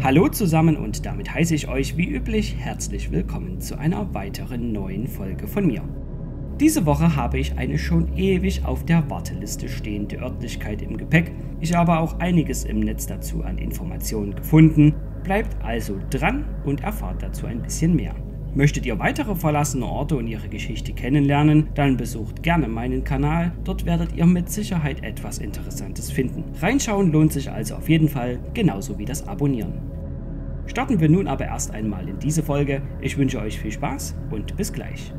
Hallo zusammen und damit heiße ich euch wie üblich herzlich willkommen zu einer weiteren neuen Folge von mir. Diese Woche habe ich eine schon ewig auf der Warteliste stehende Örtlichkeit im Gepäck. Ich habe auch einiges im Netz dazu an Informationen gefunden. Bleibt also dran und erfahrt dazu ein bisschen mehr. Möchtet ihr weitere verlassene Orte und ihre Geschichte kennenlernen, dann besucht gerne meinen Kanal, dort werdet ihr mit Sicherheit etwas Interessantes finden. Reinschauen lohnt sich also auf jeden Fall, genauso wie das Abonnieren. Starten wir nun aber erst einmal in diese Folge. Ich wünsche euch viel Spaß und bis gleich.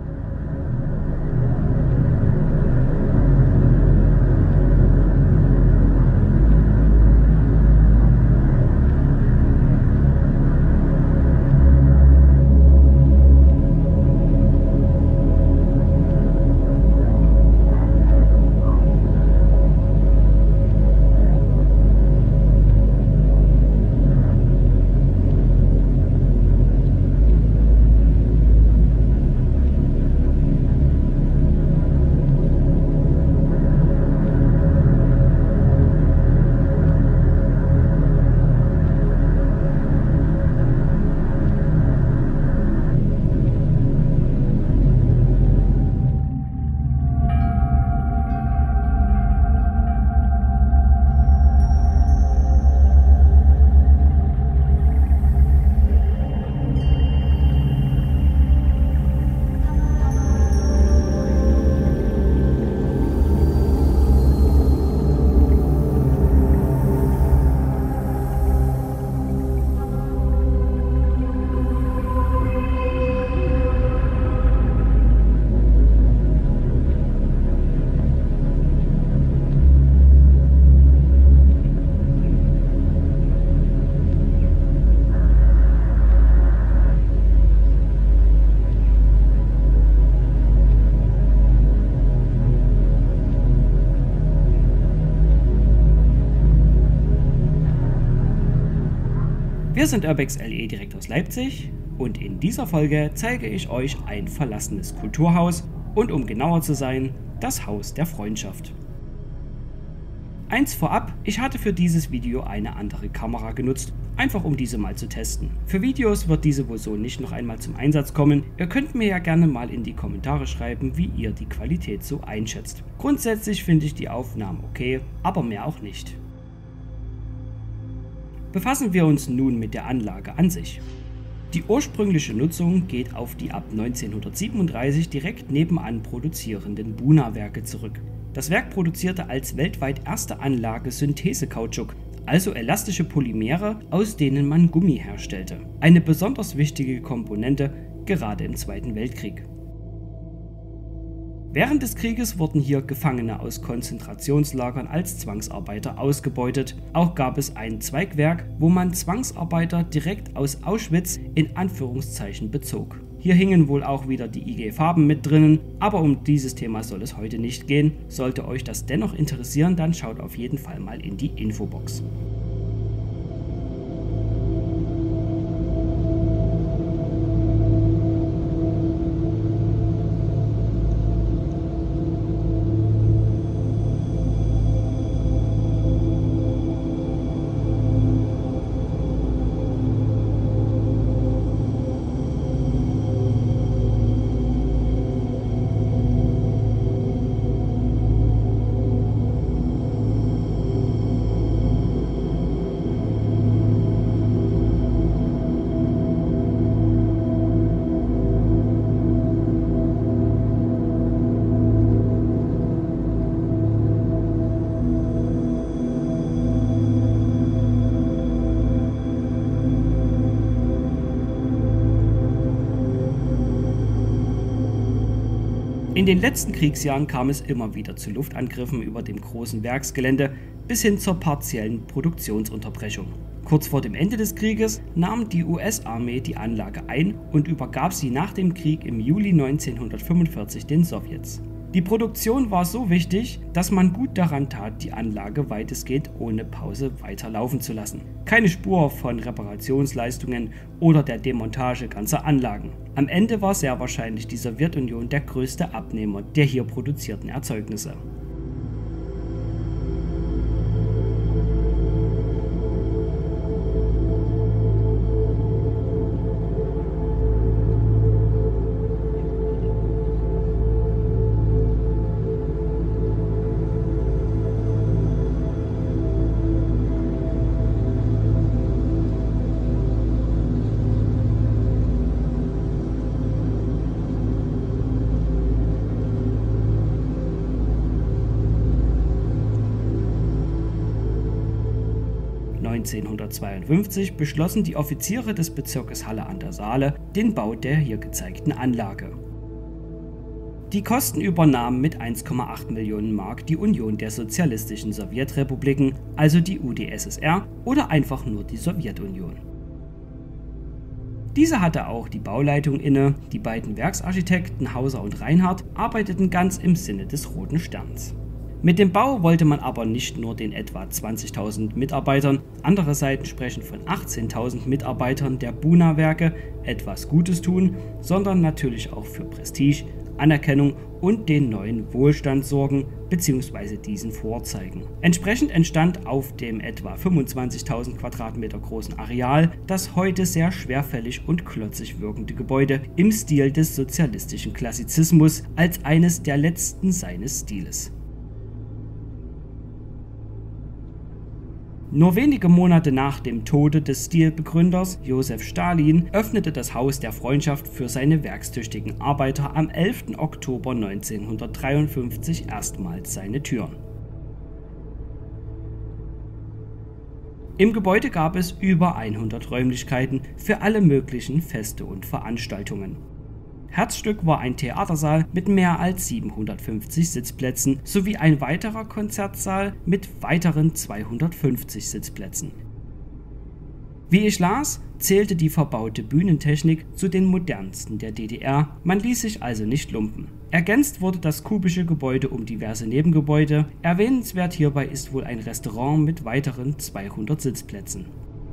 Wir sind Urbex LE direkt aus Leipzig und in dieser Folge zeige ich euch ein verlassenes Kulturhaus und um genauer zu sein, das Haus der Freundschaft. Eins vorab, ich hatte für dieses Video eine andere Kamera genutzt, einfach um diese mal zu testen. Für Videos wird diese wohl so nicht noch einmal zum Einsatz kommen. Ihr könnt mir ja gerne mal in die Kommentare schreiben, wie ihr die Qualität so einschätzt. Grundsätzlich finde ich die Aufnahmen okay, aber mehr auch nicht. Befassen wir uns nun mit der Anlage an sich. Die ursprüngliche Nutzung geht auf die ab 1937 direkt nebenan produzierenden Buna-Werke zurück. Das Werk produzierte als weltweit erste Anlage Synthese-Kautschuk, also elastische Polymere, aus denen man Gummi herstellte. Eine besonders wichtige Komponente, gerade im Zweiten Weltkrieg. Während des Krieges wurden hier Gefangene aus Konzentrationslagern als Zwangsarbeiter ausgebeutet. Auch gab es ein Zweigwerk, wo man Zwangsarbeiter direkt aus Auschwitz in Anführungszeichen bezog. Hier hingen wohl auch wieder die IG-Farben mit drinnen, aber um dieses Thema soll es heute nicht gehen. Sollte euch das dennoch interessieren, dann schaut auf jeden Fall mal in die Infobox. In den letzten Kriegsjahren kam es immer wieder zu Luftangriffen über dem großen Werksgelände bis hin zur partiellen Produktionsunterbrechung. Kurz vor dem Ende des Krieges nahm die US-Armee die Anlage ein und übergab sie nach dem Krieg im Juli 1945 den Sowjets. Die Produktion war so wichtig, dass man gut daran tat, die Anlage weitestgehend ohne Pause weiterlaufen zu lassen. Keine Spur von Reparationsleistungen oder der Demontage ganzer Anlagen. Am Ende war sehr wahrscheinlich die Sowjetunion der größte Abnehmer der hier produzierten Erzeugnisse. 1952 beschlossen die Offiziere des Bezirkes Halle an der Saale den Bau der hier gezeigten Anlage. Die Kosten übernahm mit 1,8 Millionen Mark die Union der Sozialistischen Sowjetrepubliken, also die UdSSR oder einfach nur die Sowjetunion. Diese hatte auch die Bauleitung inne, die beiden Werksarchitekten Hauser und Reinhardt arbeiteten ganz im Sinne des Roten Sterns. Mit dem Bau wollte man aber nicht nur den etwa 20.000 Mitarbeitern, andere Seiten sprechen von 18.000 Mitarbeitern der Buna-Werke etwas Gutes tun, sondern natürlich auch für Prestige, Anerkennung und den neuen Wohlstand sorgen bzw. diesen vorzeigen. Entsprechend entstand auf dem etwa 25.000 Quadratmeter großen Areal das heute sehr schwerfällig und klotzig wirkende Gebäude im Stil des sozialistischen Klassizismus als eines der letzten seines Stiles. Nur wenige Monate nach dem Tode des Stilbegründers Josef Stalin öffnete das Haus der Freundschaft für seine werkstüchtigen Arbeiter am 11. Oktober 1953 erstmals seine Türen. Im Gebäude gab es über 100 Räumlichkeiten für alle möglichen Feste und Veranstaltungen. Herzstück war ein Theatersaal mit mehr als 750 Sitzplätzen sowie ein weiterer Konzertsaal mit weiteren 250 Sitzplätzen. Wie ich las, zählte die verbaute Bühnentechnik zu den modernsten der DDR, man ließ sich also nicht lumpen. Ergänzt wurde das kubische Gebäude um diverse Nebengebäude, erwähnenswert hierbei ist wohl ein Restaurant mit weiteren 200 Sitzplätzen.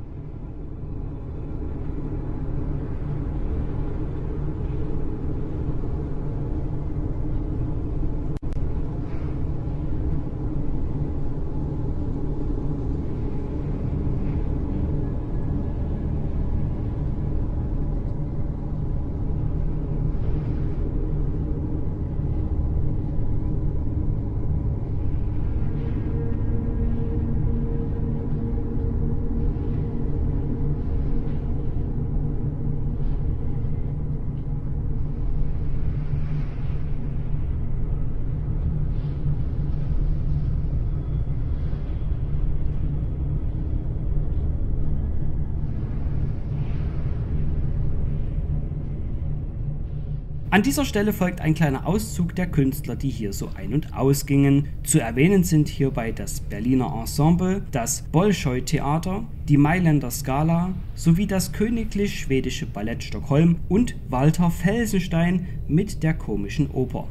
An dieser Stelle folgt ein kleiner Auszug der Künstler, die hier so ein- und ausgingen. Zu erwähnen sind hierbei das Berliner Ensemble, das Bolschoi-Theater, die Mailänder Scala sowie das Königlich Schwedische Ballett Stockholm und Walter Felsenstein mit der Komischen Oper.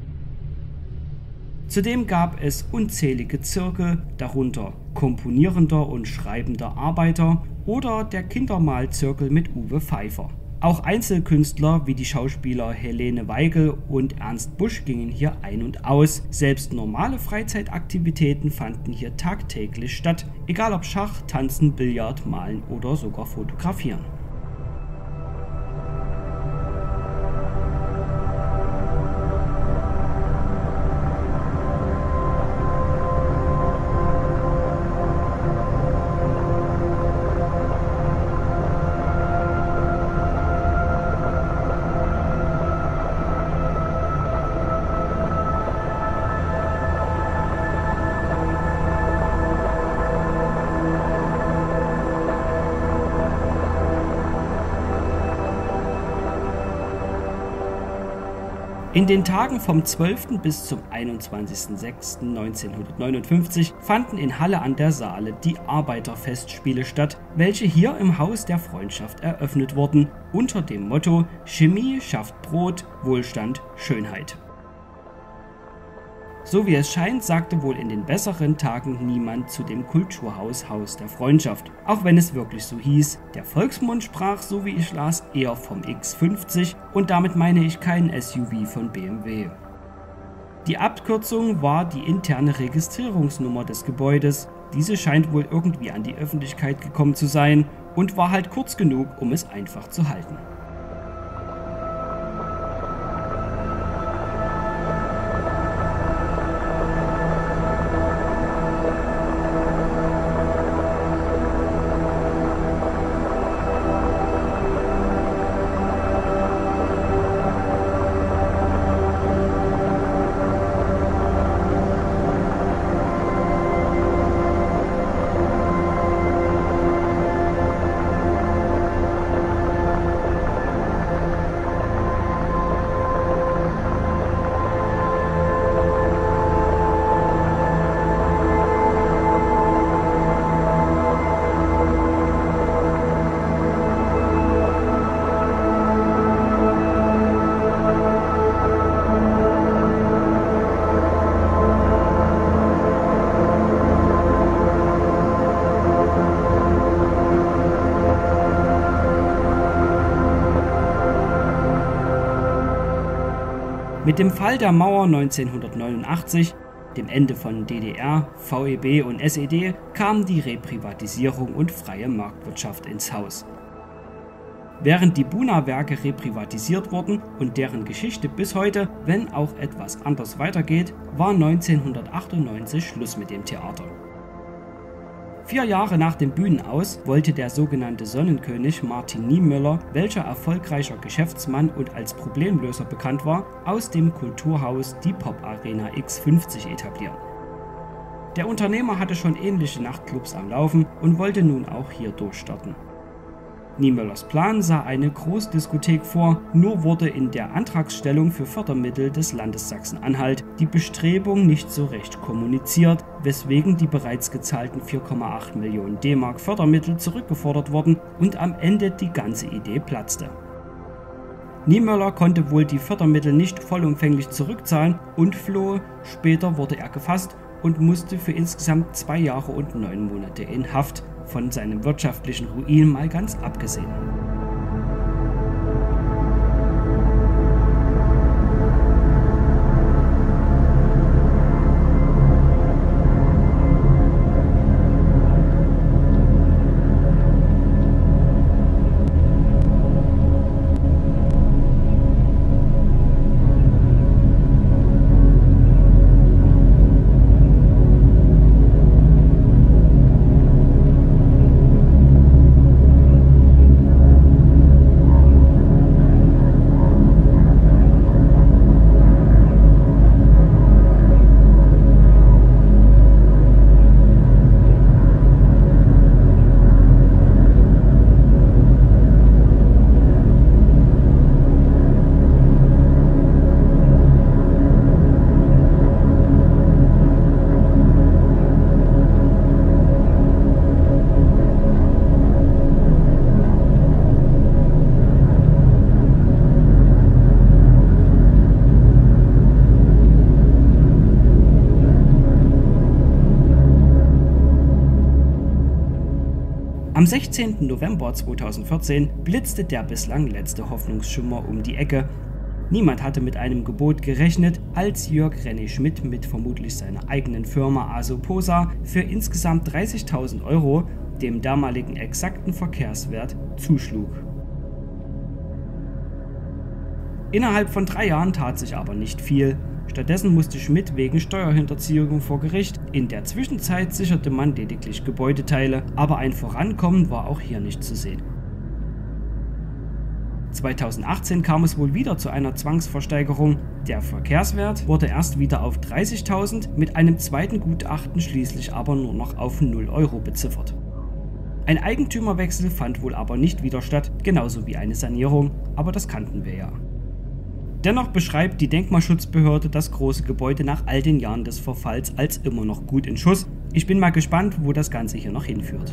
Zudem gab es unzählige Zirkel, darunter komponierender und schreibender Arbeiter oder der Kindermalzirkel mit Uwe Pfeiffer. Auch Einzelkünstler wie die Schauspieler Helene Weigel und Ernst Busch gingen hier ein und aus. Selbst normale Freizeitaktivitäten fanden hier tagtäglich statt, egal ob Schach, Tanzen, Billard, Malen oder sogar Fotografieren. In den Tagen vom 12. bis zum 21.06.1959 fanden in Halle an der Saale die Arbeiterfestspiele statt, welche hier im Haus der Freundschaft eröffnet wurden, unter dem Motto Chemie schafft Brot, Wohlstand, Schönheit. So wie es scheint, sagte wohl in den besseren Tagen niemand zu dem Kulturhaus Haus der Freundschaft, auch wenn es wirklich so hieß. Der Volksmund sprach, so wie ich las, eher vom X50 und damit meine ich keinen SUV von BMW. Die Abkürzung war die interne Registrierungsnummer des Gebäudes. Diese scheint wohl irgendwie an die Öffentlichkeit gekommen zu sein und war halt kurz genug, um es einfach zu halten. Mit dem Fall der Mauer 1989, dem Ende von DDR, VEB und SED, kam die Reprivatisierung und freie Marktwirtschaft ins Haus. Während die Buna-Werke reprivatisiert wurden und deren Geschichte bis heute, wenn auch etwas anders weitergeht, war 1998 Schluss mit dem Theater. 4 Jahre nach dem Bühnenaus wollte der sogenannte Sonnenkönig Martin Niemöller, welcher erfolgreicher Geschäftsmann und als Problemlöser bekannt war, aus dem Kulturhaus die Pop-Arena X50 etablieren. Der Unternehmer hatte schon ähnliche Nachtclubs am Laufen und wollte nun auch hier durchstarten. Niemöllers Plan sah eine Großdiskothek vor, nur wurde in der Antragsstellung für Fördermittel des Landes Sachsen-Anhalt die Bestrebung nicht so recht kommuniziert, weswegen die bereits gezahlten 4,8 Millionen D-Mark Fördermittel zurückgefordert wurden und am Ende die ganze Idee platzte. Niemöller konnte wohl die Fördermittel nicht vollumfänglich zurückzahlen und floh, später wurde er gefasst und musste für insgesamt 2 Jahre und 9 Monate in Haft, von seinem wirtschaftlichen Ruin mal ganz abgesehen. Am 16. November 2014 blitzte der bislang letzte Hoffnungsschimmer um die Ecke. Niemand hatte mit einem Gebot gerechnet, als Jörg René Schmidt mit vermutlich seiner eigenen Firma Asoposa für insgesamt 30.000 €, dem damaligen exakten Verkehrswert, zuschlug. Innerhalb von 3 Jahren tat sich aber nicht viel. Stattdessen musste Schmidt wegen Steuerhinterziehung vor Gericht. In der Zwischenzeit sicherte man lediglich Gebäudeteile, aber ein Vorankommen war auch hier nicht zu sehen. 2018 kam es wohl wieder zu einer Zwangsversteigerung. Der Verkehrswert wurde erst wieder auf 30.000, mit einem zweiten Gutachten schließlich aber nur noch auf 0 € beziffert. Ein Eigentümerwechsel fand wohl aber nicht wieder statt, genauso wie eine Sanierung, aber das kannten wir ja. Dennoch beschreibt die Denkmalschutzbehörde das große Gebäude nach all den Jahren des Verfalls als immer noch gut in Schuss. Ich bin mal gespannt, wo das Ganze hier noch hinführt.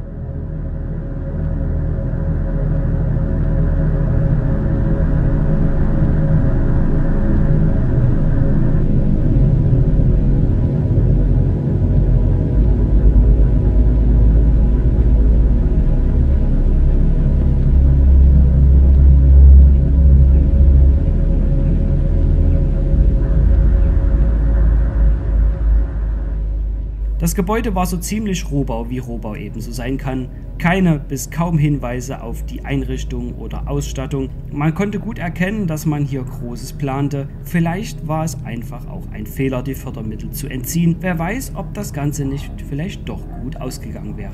Das Gebäude war so ziemlich Rohbau, wie Rohbau ebenso sein kann. Keine bis kaum Hinweise auf die Einrichtung oder Ausstattung. Man konnte gut erkennen, dass man hier Großes plante. Vielleicht war es einfach auch ein Fehler, die Fördermittel zu entziehen. Wer weiß, ob das Ganze nicht vielleicht doch gut ausgegangen wäre.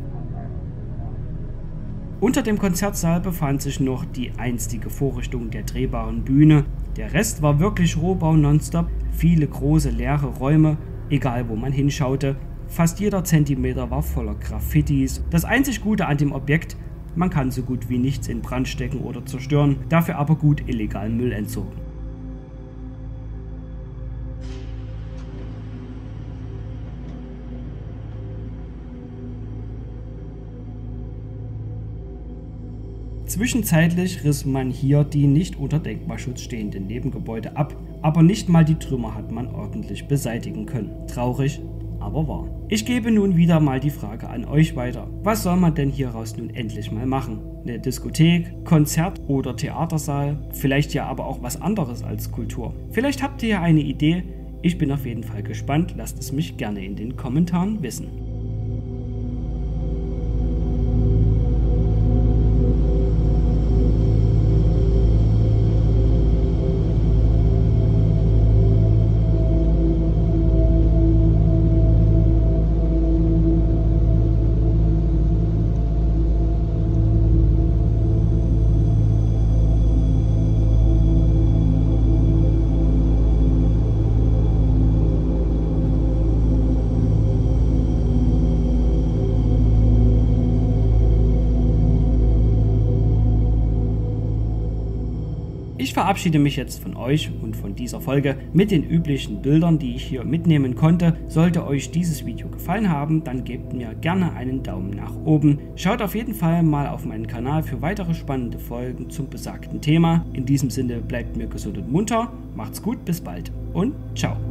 Unter dem Konzertsaal befand sich noch die einstige Vorrichtung der drehbaren Bühne. Der Rest war wirklich Rohbau nonstop, viele große leere Räume, egal wo man hinschaute. Fast jeder Zentimeter war voller Graffitis. Das einzig Gute an dem Objekt, man kann so gut wie nichts in Brand stecken oder zerstören, dafür aber gut illegalen Müll entsorgen. Zwischenzeitlich riss man hier die nicht unter Denkmalschutz stehenden Nebengebäude ab, aber nicht mal die Trümmer hat man ordentlich beseitigen können. Traurig, aber wahr. Ich gebe nun wieder mal die Frage an euch weiter. Was soll man denn hieraus nun endlich mal machen? Eine Diskothek, Konzert oder Theatersaal? Vielleicht ja aber auch was anderes als Kultur. Vielleicht habt ihr ja eine Idee. Ich bin auf jeden Fall gespannt. Lasst es mich gerne in den Kommentaren wissen. Ich verabschiede mich jetzt von euch und von dieser Folge mit den üblichen Bildern, die ich hier mitnehmen konnte. Sollte euch dieses Video gefallen haben, dann gebt mir gerne einen Daumen nach oben. Schaut auf jeden Fall mal auf meinen Kanal für weitere spannende Folgen zum besagten Thema. In diesem Sinne bleibt mir gesund und munter, macht's gut, bis bald und ciao.